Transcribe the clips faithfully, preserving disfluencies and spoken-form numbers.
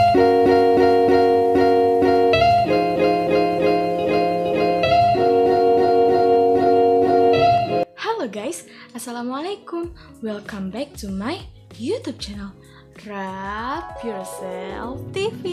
Halo guys, assalamualaikum. Welcome back to my YouTube channel, Wrap Yourself T V.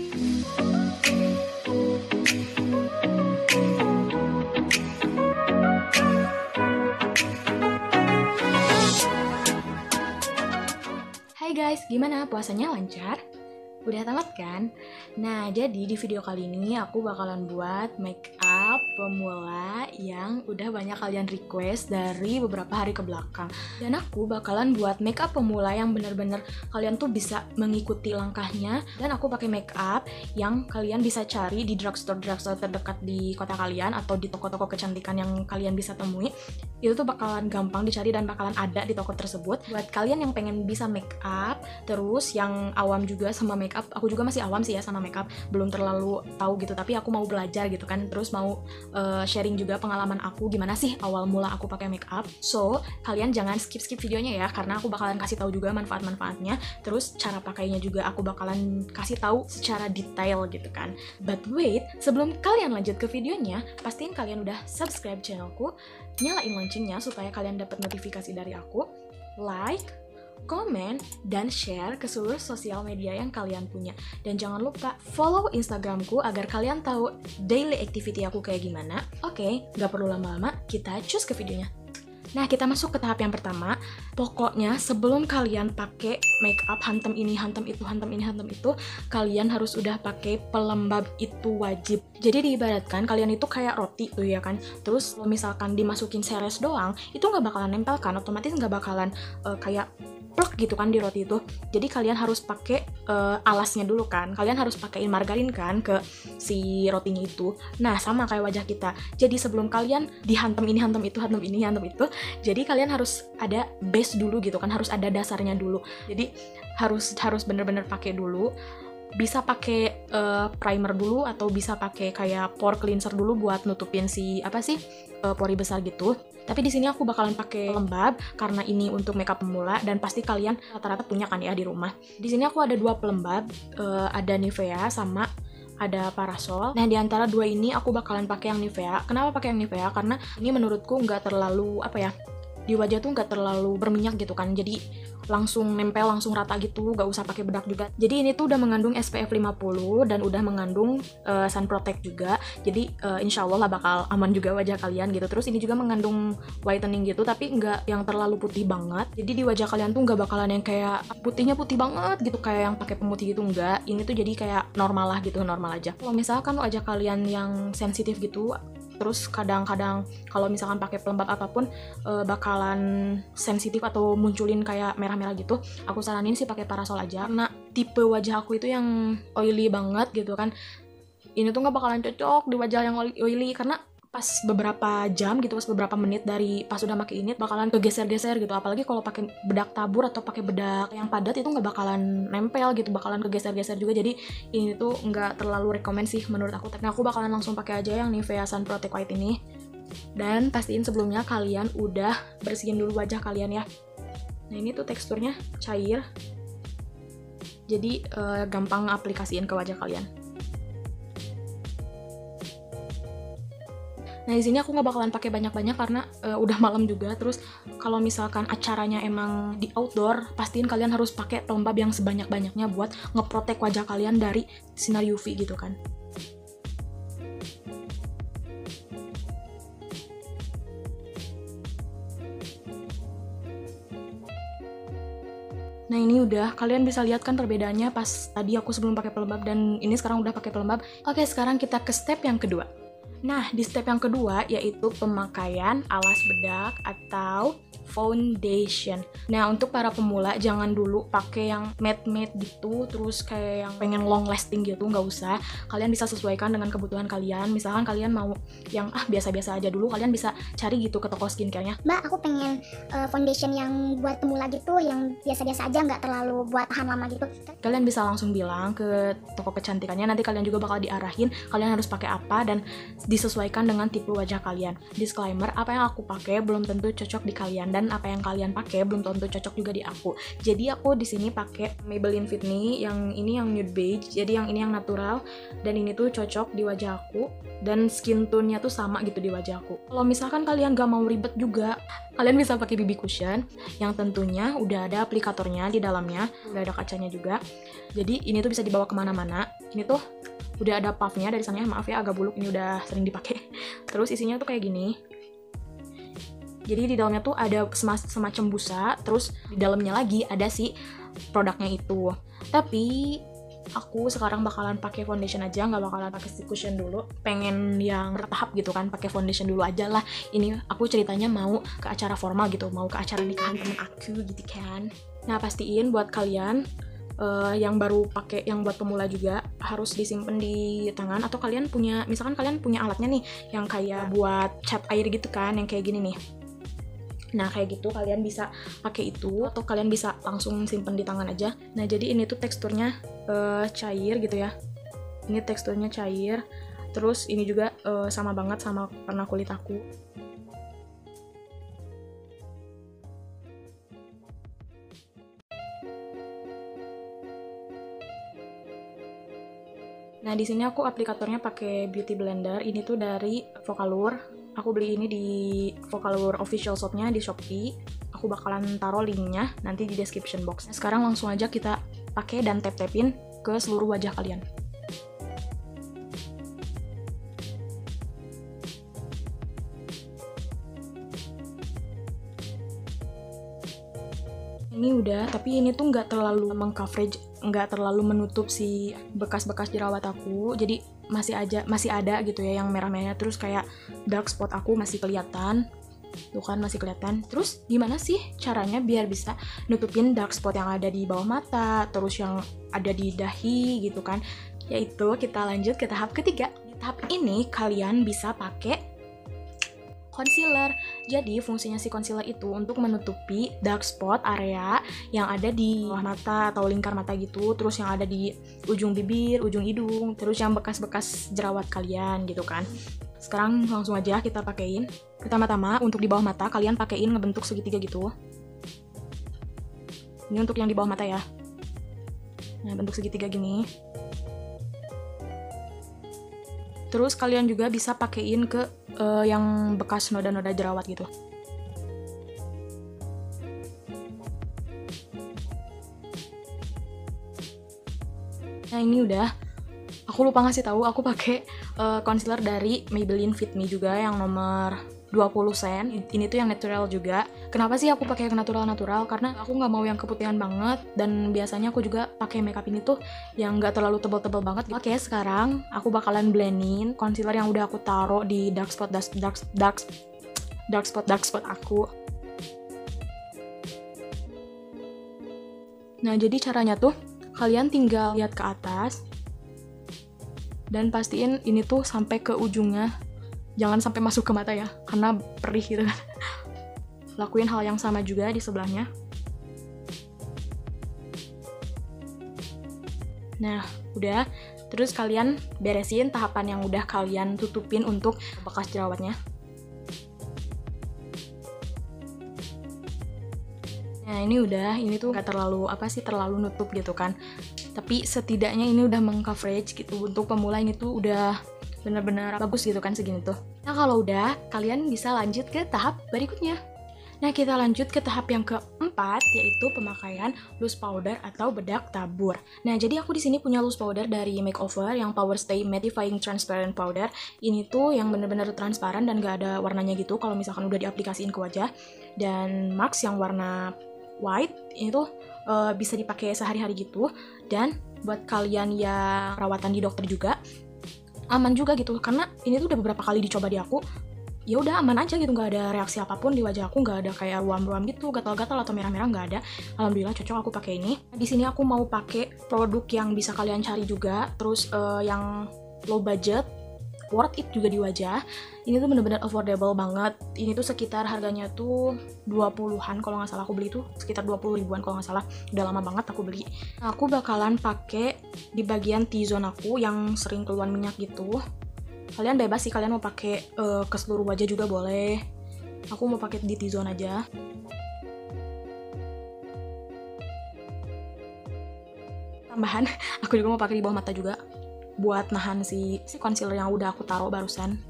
Hai guys, gimana puasanya lancar? Udah tamat kan? Nah, jadi di video kali ini aku bakalan buat make up pemula yang udah banyak kalian request dari beberapa hari ke belakang. Dan aku bakalan buat make up pemula yang bener-bener kalian tuh bisa mengikuti langkahnya. Dan aku pakai make up yang kalian bisa cari di drugstore-drugstore terdekat di kota kalian atau di toko-toko kecantikan yang kalian bisa temui. Itu tuh bakalan gampang dicari dan bakalan ada di toko tersebut. Buat kalian yang pengen bisa make up, terus yang awam juga sama make up, aku juga masih awam sih ya sama make up, belum terlalu tahu gitu, tapi aku mau belajar gitu kan, terus mau uh, sharing juga pengalaman aku gimana sih awal mula aku pakai make up. So kalian jangan skip skip videonya ya, karena aku bakalan kasih tahu juga manfaat-manfaatnya, terus cara pakainya juga aku bakalan kasih tahu secara detail gitu kan. But wait, sebelum kalian lanjut ke videonya, pastiin kalian udah subscribe channelku, nyalain loncengnya supaya kalian dapat notifikasi dari aku, like, komen, dan share ke seluruh sosial media yang kalian punya. Dan jangan lupa follow Instagramku agar kalian tahu daily activity aku kayak gimana. Oke, gak perlu lama-lama, kita cus ke videonya. Nah, kita masuk ke tahap yang pertama. Pokoknya sebelum kalian pakai make up hantem ini, hantem itu, hantem ini, hantem itu, kalian harus udah pakai pelembab, itu wajib. Jadi diibaratkan kalian itu kayak roti tuh ya kan. Terus kalau misalkan dimasukin seres doang, itu nggak bakalan nempel kan, otomatis nggak bakalan uh, kayak plek gitu kan di roti itu. Jadi kalian harus pakai uh, alasnya dulu kan. Kalian harus pakaiin margarin kan ke si rotinya itu. Nah, sama kayak wajah kita. Jadi sebelum kalian dihantem ini, hantem itu, hantem ini, hantem itu, jadi kalian harus ada base dulu gitu kan, harus ada dasarnya dulu. Jadi harus harus bener-bener pakai dulu. Bisa pakai uh, primer dulu atau bisa pakai kayak pore cleanser dulu buat nutupin si apa sih uh, pori besar gitu. Tapi di sini aku bakalan pakai pelembab karena ini untuk makeup pemula dan pasti kalian rata-rata punya kan ya di rumah. Di sini aku ada dua pelembab, uh, ada Nivea sama ada Parasol. Nah, di antara dua ini aku bakalan pakai yang Nivea. Kenapa pakai yang Nivea? Karena ini menurutku nggak terlalu apa ya, di wajah tuh nggak terlalu berminyak gitu kan. Jadi langsung nempel, langsung rata gitu, gak usah pakai bedak juga. Jadi ini tuh udah mengandung S P F lima puluh dan udah mengandung uh, sun protect juga. Jadi uh, insya Allah lah bakal aman juga wajah kalian gitu. Terus ini juga mengandung whitening gitu, tapi nggak yang terlalu putih banget. Jadi di wajah kalian tuh nggak bakalan yang kayak putihnya putih banget gitu, kayak yang pakai pemutih gitu, nggak. Ini tuh jadi kayak normal lah gitu, normal aja. Kalau misalkan wajah kalian yang sensitif gitu, terus kadang-kadang kalau misalkan pakai pelembab apapun e, bakalan sensitif atau munculin kayak merah-merah gitu, aku saranin sih pakai Parasol aja. Karena tipe wajah aku itu yang oily banget gitu kan, ini tuh nggak bakalan cocok di wajah yang oily karena pas beberapa jam gitu, pas beberapa menit dari pas udah pakai ini bakalan kegeser-geser gitu. Apalagi kalau pakai bedak tabur atau pakai bedak yang padat itu nggak bakalan nempel gitu, bakalan kegeser-geser juga. Jadi ini tuh nggak terlalu rekomend sih menurut aku. Tapi aku bakalan langsung pakai aja yang Nivea Sun Protect White ini. Dan pastiin sebelumnya kalian udah bersihin dulu wajah kalian ya. Nah, ini tuh teksturnya cair, jadi uh, gampang aplikasiin ke wajah kalian. Nah, di sini aku nggak bakalan pakai banyak-banyak karena uh, udah malam juga. Terus kalau misalkan acaranya emang di outdoor, pastiin kalian harus pakai pelembab yang sebanyak-banyaknya buat ngeprotek wajah kalian dari sinar U V gitu kan. Nah, ini udah, kalian bisa lihat kan perbedaannya pas tadi aku sebelum pakai pelembab dan ini sekarang udah pakai pelembab. Oke, sekarang kita ke step yang kedua. Nah, di step yang kedua yaitu pemakaian alas bedak atau foundation. Nah, untuk para pemula jangan dulu pakai yang matte-matte gitu, terus kayak yang pengen long lasting gitu, nggak usah. Kalian bisa sesuaikan dengan kebutuhan kalian. Misalkan kalian mau yang ah biasa-biasa aja dulu, kalian bisa cari gitu ke toko skincare-nya. Mbak, aku pengen uh, foundation yang buat pemula gitu, yang biasa-biasa aja, nggak terlalu buat tahan lama gitu. Kalian bisa langsung bilang ke toko kecantikannya, nanti kalian juga bakal diarahin kalian harus pakai apa, dan disesuaikan dengan tipe wajah kalian. Disclaimer, apa yang aku pakai belum tentu cocok di kalian, dan apa yang kalian pakai belum tentu cocok juga di aku. Jadi aku di sini pakai Maybelline Fit Me, yang ini yang nude beige, jadi yang ini yang natural, dan ini tuh cocok di wajah aku, dan skin tone-nya tuh sama gitu di wajah aku. Kalau misalkan kalian gak mau ribet juga, kalian bisa pakai B B cushion, yang tentunya udah ada aplikatornya di dalamnya, udah ada kacanya juga. Jadi ini tuh bisa dibawa kemana-mana. Ini tuh udah ada puffnya dari sana, maaf ya agak buluk, ini udah sering dipakai. Terus isinya tuh kayak gini. Jadi di dalamnya tuh ada semacam busa, terus di dalamnya lagi ada si produknya itu. Tapi aku sekarang bakalan pakai foundation aja, nggak bakalan pakai stick cushion dulu. Pengen yang bertahap gitu kan, pakai foundation dulu aja lah. Ini aku ceritanya mau ke acara formal gitu, mau ke acara nikahan temen aku gitu kan. Nah pastiin buat kalian uh, yang baru pakai, yang buat pemula juga harus disimpan di tangan, atau kalian punya, misalkan kalian punya alatnya nih yang kayak buat cat air gitu kan, yang kayak gini nih. Nah kayak gitu kalian bisa pakai itu, atau kalian bisa langsung simpen di tangan aja. Nah jadi ini tuh teksturnya uh, cair gitu ya. Ini teksturnya cair. Terus ini juga uh, sama banget sama warna kulit aku. Nah di sini aku aplikatornya pakai Beauty Blender. Ini tuh dari Vocaloid. Aku beli ini di Vocaloid official shopnya di Shopee. Aku bakalan taruh linknya nanti di description box. Nah, sekarang langsung aja kita pakai dan tap-tapin ke seluruh wajah kalian. Ini udah, tapi ini tuh nggak terlalu mengcoverage, nggak terlalu menutup si bekas-bekas jerawat aku. Jadi masih aja masih ada gitu ya yang merah-merah, terus kayak dark spot aku masih kelihatan. Tuh kan masih kelihatan. Terus gimana sih caranya biar bisa nutupin dark spot yang ada di bawah mata, terus yang ada di dahi gitu kan? Yaitu kita lanjut ke tahap ketiga. Di tahap ini kalian bisa pakai concealer. Jadi fungsinya si concealer itu untuk menutupi dark spot area yang ada di bawah mata atau lingkar mata gitu, terus yang ada di ujung bibir, ujung hidung, terus yang bekas-bekas jerawat kalian gitu kan. Sekarang langsung aja kita pakein. Pertama-tama untuk di bawah mata kalian pakein ngebentuk segitiga gitu. Ini untuk yang di bawah mata ya. Nah, bentuk segitiga gini. Terus kalian juga bisa pakein ke uh, yang bekas noda-noda jerawat gitu. Nah ini udah. Aku lupa ngasih tahu, aku pakai uh, concealer dari Maybelline Fit Me juga yang nomor dua puluh sen. Ini tuh yang natural juga. Kenapa sih aku pakai yang natural-natural? Karena aku nggak mau yang keputihan banget, dan biasanya aku juga pakai makeup ini tuh yang nggak terlalu tebal-tebal banget. Oke, sekarang aku bakalan blendin concealer yang udah aku taruh di dark spot dark dark dark, dark spot dark spot aku. Nah, jadi caranya tuh kalian tinggal lihat ke atas dan pastiin ini tuh sampai ke ujungnya. Jangan sampai masuk ke mata ya, karena perih gitu kan. Lakuin hal yang sama juga di sebelahnya. Nah, udah. Terus kalian beresin tahapan yang udah kalian tutupin untuk bekas jerawatnya. Nah, ini udah. Ini tuh gak terlalu, apa sih, terlalu nutup gitu kan. Tapi setidaknya ini udah meng-coverage gitu. Untuk pemula ini tuh udah benar-benar bagus gitu kan segini tuh. Nah kalau udah, kalian bisa lanjut ke tahap berikutnya. Nah kita lanjut ke tahap yang keempat, yaitu pemakaian loose powder atau bedak tabur. Nah jadi aku di sini punya loose powder dari Makeover yang Power Stay Mattifying Transparent Powder. Ini tuh yang benar-benar transparan dan gak ada warnanya gitu kalau misalkan udah diaplikasiin ke wajah. Dan Max yang warna white ini tuh uh, bisa dipakai sehari-hari gitu. Dan buat kalian yang perawatan di dokter juga aman juga gitu, karena ini tuh udah beberapa kali dicoba di aku, ya udah aman aja gitu, nggak ada reaksi apapun di wajah aku, nggak ada kayak ruam-ruam gitu, gatal-gatal atau merah-merah, nggak ada. Alhamdulillah cocok aku pakai ini. Di sini aku mau pakai produk yang bisa kalian cari juga, terus uh, yang low budget, worth it juga di wajah. Ini tuh bener-bener affordable banget. Ini tuh sekitar harganya tuh dua puluhan kalau nggak salah aku beli tuh, sekitar dua puluh ribuan kalau nggak salah. Udah lama banget aku beli. Nah, aku bakalan pakai di bagian T-zone aku yang sering keluar minyak gitu. Kalian bebas sih, kalian mau pakai uh, ke seluruh wajah juga boleh. Aku mau pakai di T-zone aja. Tambahan, aku juga mau pakai di bawah mata juga buat nahan si, si concealer yang udah aku taruh barusan.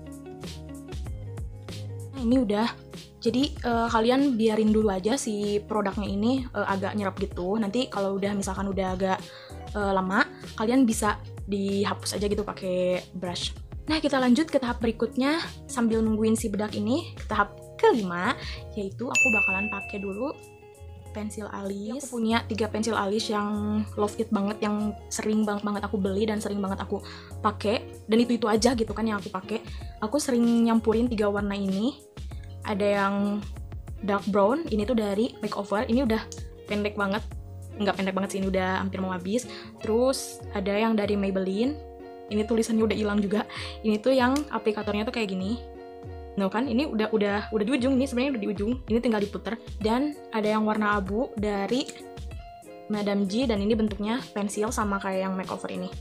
Nah, ini udah. Jadi uh, kalian biarin dulu aja si produknya ini uh, agak nyerap gitu. Nanti kalau udah misalkan udah agak uh, lama, kalian bisa dihapus aja gitu pakai brush. Nah, kita lanjut ke tahap berikutnya sambil nungguin si bedak ini. Tahap kelima, yaitu aku bakalan pakai dulu pensil alis. Aku punya tiga pensil alis yang love it banget, yang sering banget banget aku beli dan sering banget aku pakai. Dan itu itu aja gitu kan yang aku pakai. Aku sering nyampurin tiga warna ini. Ada yang dark brown, ini tuh dari Makeover. Ini udah pendek banget, nggak pendek banget sih, ini udah hampir mau habis. Terus ada yang dari Maybelline. Ini tulisannya udah hilang juga. Ini tuh yang aplikatornya tuh kayak gini. Nah kan, ini udah udah udah di ujung, ini sebenarnya udah di ujung, ini tinggal diputer. Dan ada yang warna abu dari Madame G, dan ini bentuknya pensil sama kayak yang Makeover ini.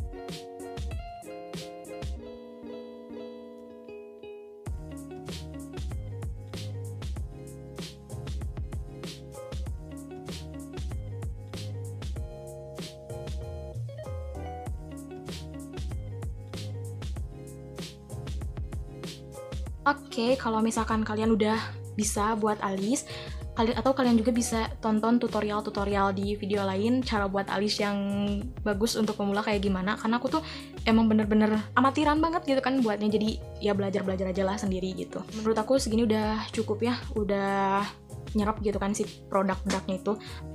Oke, okay, kalau misalkan kalian udah bisa buat alis, kalian atau kalian juga bisa tonton tutorial-tutorial di video lain cara buat alis yang bagus untuk pemula kayak gimana. Karena aku tuh emang bener-bener amatiran banget gitu kan buatnya, jadi ya belajar-belajar aja lah sendiri gitu. Menurut aku segini udah cukup ya, udah nyerap gitu kan si produk-produknya itu.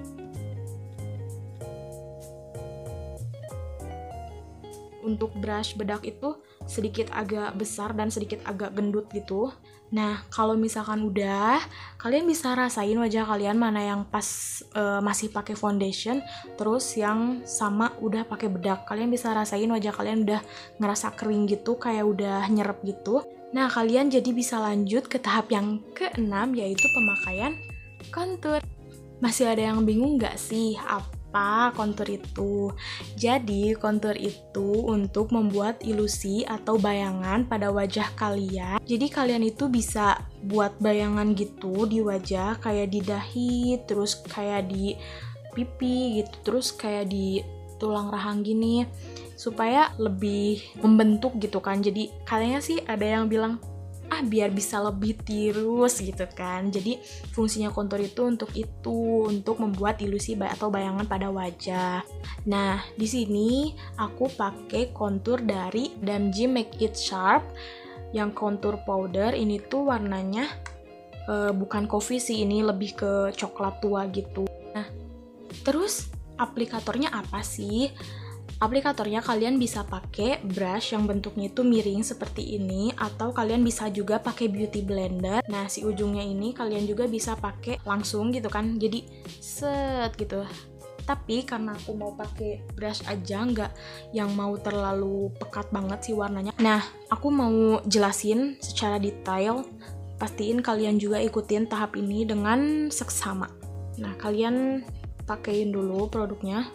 Untuk brush bedak itu sedikit agak besar dan sedikit agak gendut gitu. Nah, kalau misalkan udah, kalian bisa rasain wajah kalian mana yang pas uh, masih pakai foundation, terus yang sama udah pakai bedak. Kalian bisa rasain wajah kalian udah ngerasa kering gitu, kayak udah nyerep gitu. Nah, kalian jadi bisa lanjut ke tahap yang keenam, yaitu pemakaian contour. Masih ada yang bingung nggak sih apa apa kontur itu? Jadi kontur itu untuk membuat ilusi atau bayangan pada wajah kalian. Jadi kalian itu bisa buat bayangan gitu di wajah, kayak di dahi, terus kayak di pipi gitu, terus kayak di tulang rahang gini, supaya lebih membentuk gitu kan. Jadi kayaknya sih ada yang bilang, ah biar bisa lebih tirus gitu kan. Jadi fungsinya kontur itu untuk itu, untuk membuat ilusi atau bayangan pada wajah. Nah, di sini aku pakai kontur dari Madame G Make It Sharp yang kontur powder. Ini tuh warnanya uh, bukan coffee sih, ini lebih ke coklat tua gitu. Nah, terus aplikatornya apa sih? Aplikatornya kalian bisa pakai brush yang bentuknya itu miring seperti ini, atau kalian bisa juga pakai beauty blender. Nah, si ujungnya ini kalian juga bisa pakai langsung gitu kan, jadi set gitu. Tapi karena aku mau pakai brush aja, nggak yang mau terlalu pekat banget sih warnanya. Nah, aku mau jelasin secara detail. Pastiin kalian juga ikutin tahap ini dengan seksama. Nah, kalian pakein dulu produknya.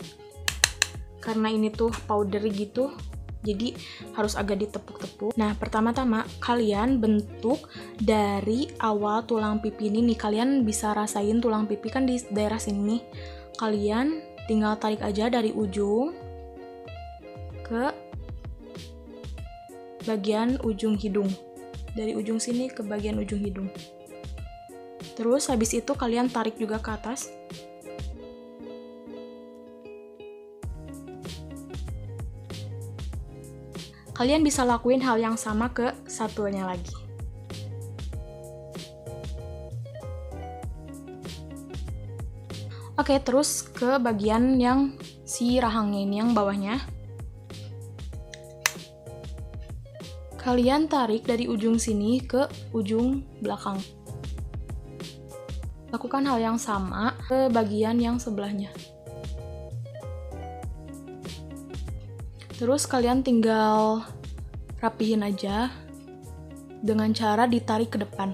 Karena ini tuh powder gitu, jadi harus agak ditepuk-tepuk. Nah, pertama-tama kalian bentuk dari awal tulang pipi ini nih. Kalian bisa rasain tulang pipi kan di daerah sini nih. Kalian tinggal tarik aja dari ujung ke bagian ujung hidung. Dari ujung sini ke bagian ujung hidung. Terus habis itu kalian tarik juga ke atas. Kalian bisa lakuin hal yang sama ke satunya lagi. Oke, terus ke bagian yang si rahangnya ini, yang bawahnya. Kalian tarik dari ujung sini ke ujung belakang. Lakukan hal yang sama ke bagian yang sebelahnya. Terus kalian tinggal rapihin aja dengan cara ditarik ke depan.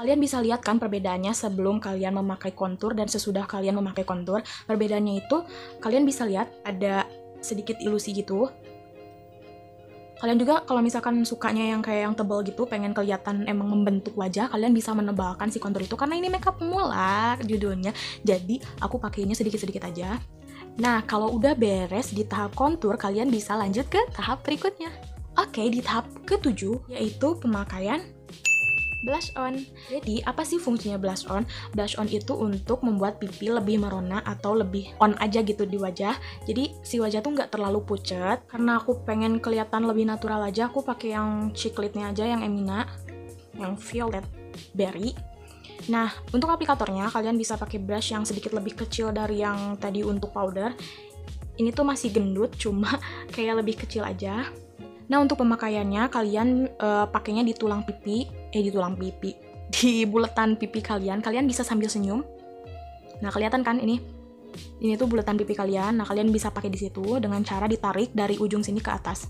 Kalian bisa lihat kan perbedaannya sebelum kalian memakai kontur dan sesudah kalian memakai kontur. Perbedaannya itu kalian bisa lihat ada sedikit ilusi gitu. Kalian juga kalau misalkan sukanya yang kayak yang tebal gitu, pengen kelihatan emang membentuk wajah, kalian bisa menebalkan si kontur itu karena ini makeup pemula judulnya. Jadi aku pakainya sedikit-sedikit aja. Nah, kalau udah beres di tahap kontur, kalian bisa lanjut ke tahap berikutnya. Oke, di tahap ketujuh yaitu pemakaian blush on. Jadi, apa sih fungsinya blush on? Blush on itu untuk membuat pipi lebih merona atau lebih on aja gitu di wajah. Jadi, si wajah tuh nggak terlalu pucet. Karena aku pengen kelihatan lebih natural aja, aku pakai yang cheek lid-nya aja, yang Emina, yang Violet Berry. Nah, untuk aplikatornya, kalian bisa pakai brush yang sedikit lebih kecil dari yang tadi untuk powder. Ini tuh masih gendut, cuma kayak lebih kecil aja. Nah, untuk pemakaiannya, kalian uh, pakainya di tulang pipi, eh di tulang pipi, di bulatan pipi kalian. Kalian bisa sambil senyum. Nah, kelihatan kan ini? Ini tuh bulatan pipi kalian. Nah, kalian bisa pakai di situ dengan cara ditarik dari ujung sini ke atas.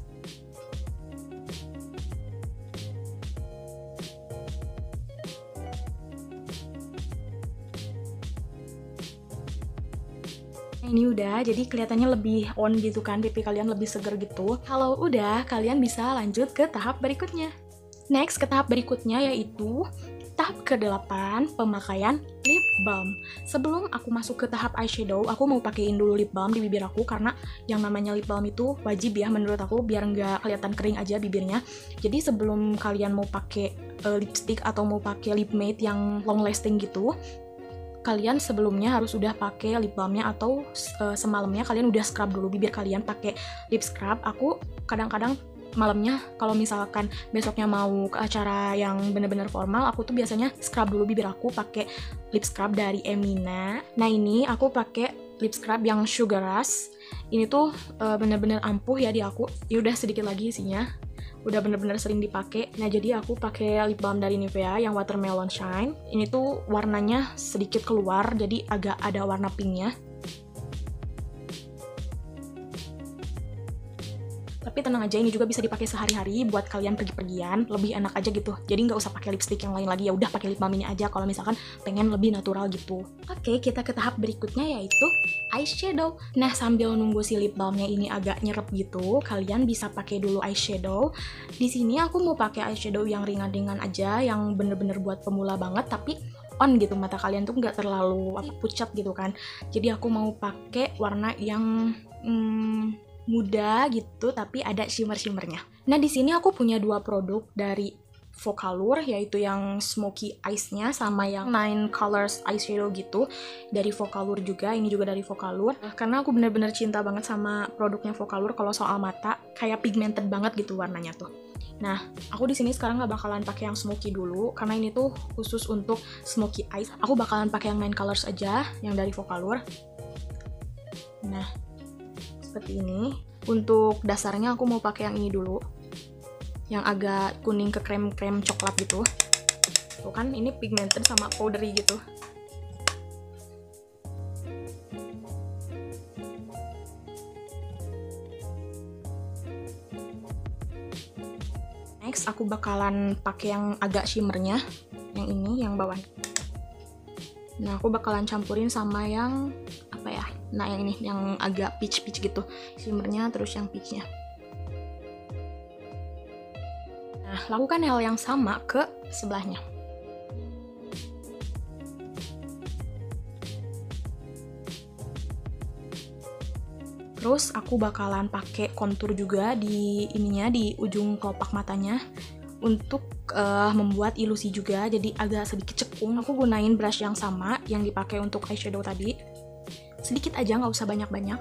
Ini udah, jadi kelihatannya lebih on gitu kan, pipi kalian lebih seger gitu. Kalau udah, kalian bisa lanjut ke tahap berikutnya. Next, ke tahap berikutnya yaitu tahap kedelapan, pemakaian lip balm. Sebelum aku masuk ke tahap eyeshadow, aku mau pakein dulu lip balm di bibir aku karena yang namanya lip balm itu wajib ya menurut aku biar nggak kelihatan kering aja bibirnya. Jadi sebelum kalian mau pakai uh, lipstick atau mau pakai lip matte yang long lasting gitu, kalian sebelumnya harus udah pakai lip balmnya atau uh, semalamnya kalian udah scrub dulu bibir kalian pakai lip scrub. Aku kadang-kadang malamnya kalau misalkan besoknya mau ke acara yang bener-bener formal, aku tuh biasanya scrub dulu bibir aku pakai lip scrub dari Emina. Nah, ini aku pakai lip scrub yang Sugar Rush. Ini tuh uh, bener-bener ampuh ya di aku. Ya udah sedikit lagi isinya. Udah bener-bener sering dipakai. Nah, jadi aku pakai lip balm dari Nivea yang Watermelon Shine. Ini tuh warnanya sedikit keluar, jadi agak ada warna pinknya. Tapi tenang aja, ini juga bisa dipakai sehari-hari buat kalian pergi-pergian, lebih enak aja gitu. Jadi nggak usah pakai lipstick yang lain lagi, ya udah pakai lip balm ini aja kalau misalkan pengen lebih natural gitu. Oke, kita ke tahap berikutnya yaitu eyeshadow. Nah, sambil nunggu si lip balmnya ini agak nyerep gitu, kalian bisa pakai dulu eyeshadow. Di sini aku mau pakai eyeshadow yang ringan-ringan aja, yang bener-bener buat pemula banget, tapi on gitu, mata kalian tuh nggak terlalu apa, pucat gitu kan. Jadi aku mau pakai warna yang hmm, muda gitu tapi ada shimmer-shimmernya. Nah, di sini aku punya dua produk dari Focallure, yaitu yang smoky eyes-nya sama yang nine colors eyeshadow gitu dari Focallure juga. Ini juga dari Focallure karena aku bener-bener cinta banget sama produknya Focallure. Kalau soal mata kayak pigmented banget gitu warnanya tuh. Nah, aku di sini sekarang nggak bakalan pakai yang smoky dulu karena ini tuh khusus untuk smoky eyes. Aku bakalan pakai yang nine colors aja yang dari Focallure. Nah, seperti ini. Untuk dasarnya aku mau pakai yang ini dulu, yang agak kuning ke krem-krem coklat gitu. Tuh kan, ini pigmented sama powdery gitu. Next, aku bakalan pakai yang agak shimmernya, yang ini, yang bawah. Nah, aku bakalan campurin sama yang apa ya? Nah, yang ini, yang agak peach-peach gitu. Shimmernya terus yang peachnya. Nah, lakukan hal yang sama ke sebelahnya. Terus aku bakalan pakai kontur juga di ininya, di ujung kelopak matanya untuk uh, membuat ilusi juga, jadi agak sedikit cekung. Aku gunain brush yang sama yang dipakai untuk eyeshadow tadi. Sedikit aja, nggak usah banyak-banyak.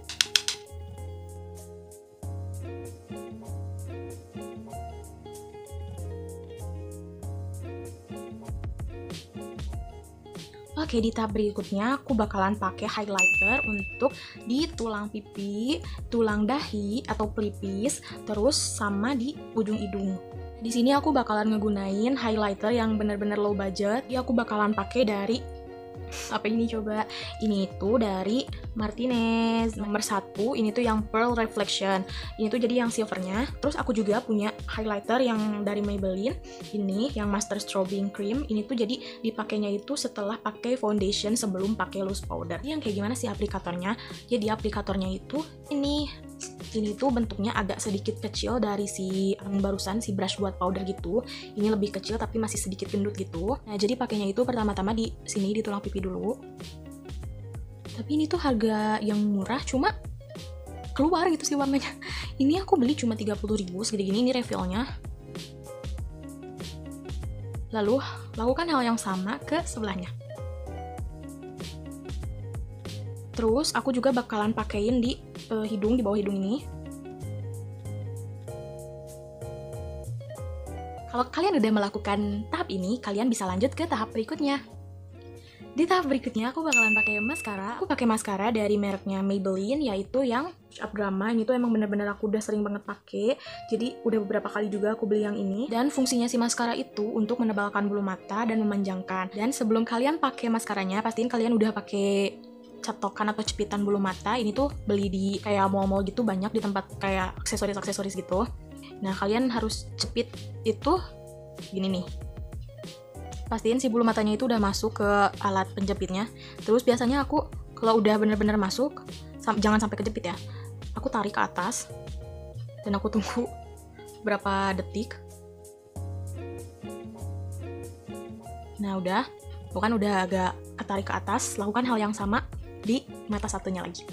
Oke, di tahap berikutnya aku bakalan pakai highlighter untuk di tulang pipi, tulang dahi atau pelipis, terus sama di ujung hidung. Di sini aku bakalan ngegunain highlighter yang bener-bener low budget. Jadi aku bakalan pakai dari Apa ini coba? Ini tuh dari Martinez nomor satu. Ini tuh yang Pearl Reflection. Ini tuh jadi yang silvernya. Terus aku juga punya highlighter yang dari Maybelline. Ini yang Master Strobing Cream. Ini tuh jadi dipakainya itu setelah pakai foundation sebelum pakai loose powder. Yang kayak gimana sih aplikatornya? Jadi aplikatornya itu ini. Ini tuh bentuknya agak sedikit kecil dari si yang barusan si brush buat powder gitu. Ini lebih kecil tapi masih sedikit gendut gitu. Nah, jadi pakainya itu pertama-tama di sini di tulang pipi dulu. Tapi ini tuh harga yang murah, cuma keluar gitu sih warnanya. Ini aku beli cuma tiga puluh ribu segede gini, ini refillnya. Lalu lakukan hal yang sama ke sebelahnya. Terus aku juga bakalan pakein di uh, hidung, di bawah hidung ini. Kalau kalian udah melakukan tahap ini, kalian bisa lanjut ke tahap berikutnya. Di tahap berikutnya aku bakalan pakai maskara. Aku pakai maskara dari mereknya Maybelline, yaitu yang Up Drama. Ini tuh emang bener-bener aku udah sering banget pakai. Jadi udah beberapa kali juga aku beli yang ini. Dan fungsinya si maskara itu untuk menebalkan bulu mata dan memanjangkan. Dan sebelum kalian pakai maskaranya, pastiin kalian udah pakai catokan atau cepitan bulu mata. Ini tuh beli di kayak mall-mall gitu, banyak di tempat kayak aksesoris-aksesoris gitu. Nah, kalian harus cepit itu gini nih. Pastiin si bulu matanya itu udah masuk ke alat penjepitnya. Terus biasanya aku kalau udah bener-bener masuk, sam- jangan sampai kejepit ya. Aku tarik ke atas dan aku tunggu berapa detik. Nah, udah. Bukan udah agak ketarik ke atas, lakukan hal yang sama di mata satunya lagi.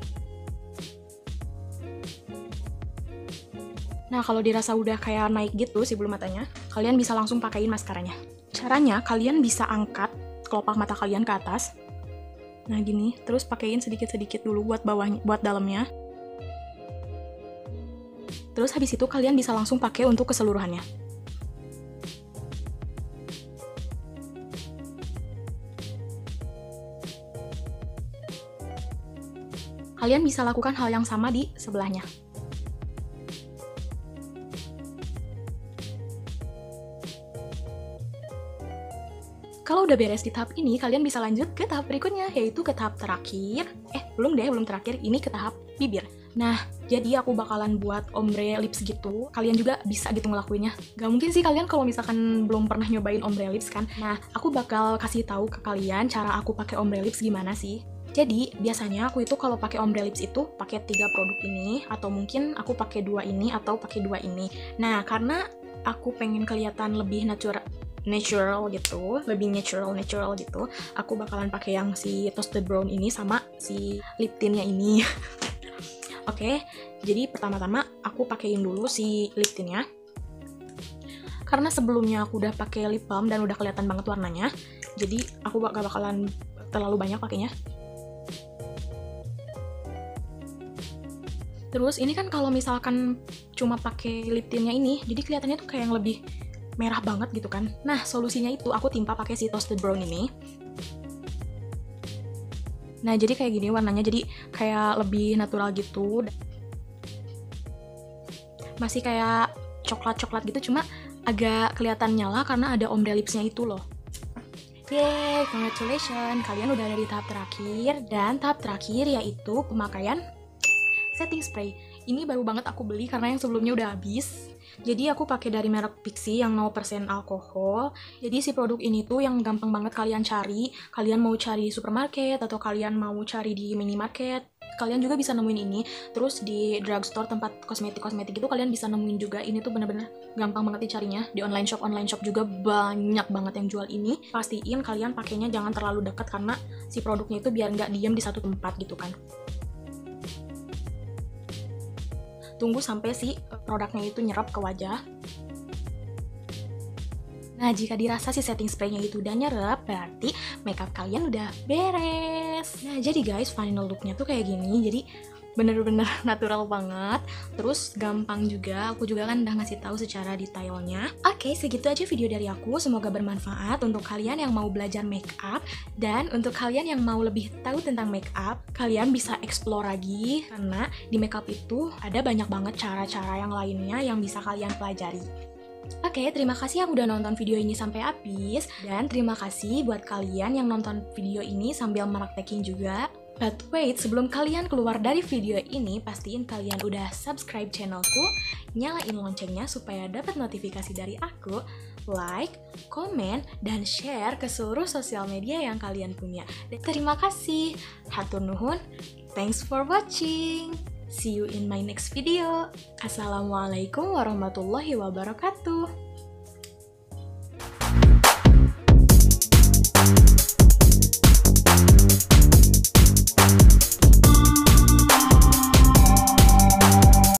Nah, kalau dirasa udah kayak naik gitu si bulu matanya, kalian bisa langsung pakaiin maskaranya. Caranya, kalian bisa angkat kelopak mata kalian ke atas. Nah, gini. Terus pakaiin sedikit-sedikit dulu buat bawahnya, buat dalamnya. Terus habis itu kalian bisa langsung pakai untuk keseluruhannya. Kalian bisa lakukan hal yang sama di sebelahnya. Kalau udah beres di tahap ini, kalian bisa lanjut ke tahap berikutnya, yaitu ke tahap terakhir. Eh, belum deh, belum terakhir. Ini ke tahap bibir. Nah, jadi aku bakalan buat ombre lips gitu. Kalian juga bisa gitu ngelakuinnya. Gak mungkin sih kalian kalau misalkan belum pernah nyobain ombre lips kan. Nah, aku bakal kasih tahu ke kalian cara aku pakai ombre lips gimana sih. Jadi, biasanya aku itu kalau pakai ombre lips itu pakai tiga produk ini, atau mungkin aku pakai dua ini, atau pakai dua ini. Nah, karena aku pengen kelihatan lebih natural, natural gitu, lebih natural natural gitu, aku bakalan pakai yang si toasted brown ini sama si lip tintnya ini. Oke, okay, jadi pertama-tama aku pakein dulu si lip tintnya. Karena sebelumnya aku udah pakai lip balm dan udah kelihatan banget warnanya, jadi aku gak bakalan terlalu banyak pakainya. Terus ini kan kalau misalkan cuma pakai lip tintnya ini, jadi kelihatannya tuh kayak yang lebih merah banget gitu kan. Nah, solusinya itu aku timpa pakai si toasted brown ini. Nah, jadi kayak gini warnanya, jadi kayak lebih natural gitu. Masih kayak coklat-coklat gitu, cuma agak kelihatan nyala karena ada ombre lipsnya itu loh. Yeay, congratulations, kalian udah ada di tahap terakhir. Dan tahap terakhir yaitu pemakaian setting spray. Ini baru banget aku beli karena yang sebelumnya udah habis. Jadi aku pakai dari merek Pixi yang nol persen alkohol. Jadi si produk ini tuh yang gampang banget kalian cari. Kalian mau cari di supermarket atau kalian mau cari di minimarket, kalian juga bisa nemuin ini. Terus di drugstore, tempat kosmetik-kosmetik itu kalian bisa nemuin juga. Ini tuh bener-bener gampang banget dicarinya. Di online shop, online shop juga banyak banget yang jual ini. Pastiin kalian pakainya jangan terlalu dekat karena si produknya itu biar nggak diem di satu tempat gitu kan. Tunggu sampai si produknya itu nyerap ke wajah. Nah, jika dirasa si setting spray-nya itu udah nyerap, berarti makeup kalian udah beres. Nah, jadi guys, final look-nya tuh kayak gini. Jadi bener-bener natural banget. Terus gampang juga. Aku juga kan udah ngasih tahu secara detailnya. Oke, segitu aja video dari aku. Semoga bermanfaat untuk kalian yang mau belajar makeup. Dan untuk kalian yang mau lebih tahu tentang makeup, kalian bisa explore lagi. Karena di makeup itu ada banyak banget cara-cara yang lainnya yang bisa kalian pelajari. Oke, terima kasih yang udah nonton video ini sampai habis. Dan terima kasih buat kalian yang nonton video ini sambil meraktekin juga. But wait, sebelum kalian keluar dari video ini, pastiin kalian udah subscribe channelku, nyalain loncengnya supaya dapat notifikasi dari aku, like, komen, dan share ke seluruh sosial media yang kalian punya. Dan terima kasih. Hatur nuhun. Thanks for watching. See you in my next video. Assalamualaikum warahmatullahi wabarakatuh.